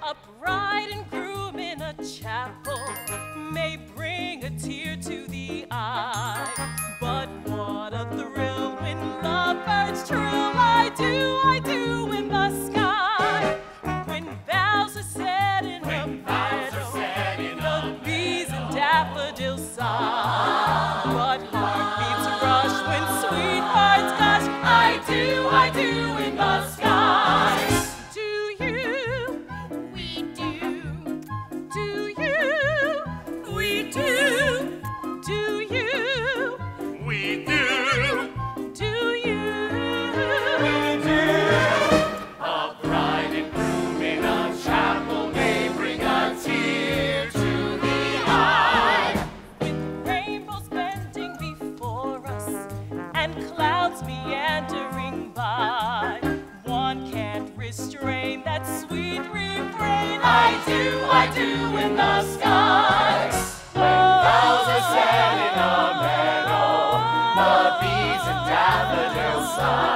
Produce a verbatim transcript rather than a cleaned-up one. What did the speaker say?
A bride and groom in a chapel may bring a tear to the eye, but what a thrill when lovebirds trill. I do, I do in the sky, when vows are said in a meadow, the bees and daffodils sigh, but heartbeats rush when sweethearts gush. I do, I do in the sky. Meandering by, one can't restrain that sweet refrain. I do, I do in the sky. When vows are said in a meadow, the bees and daffodils sigh.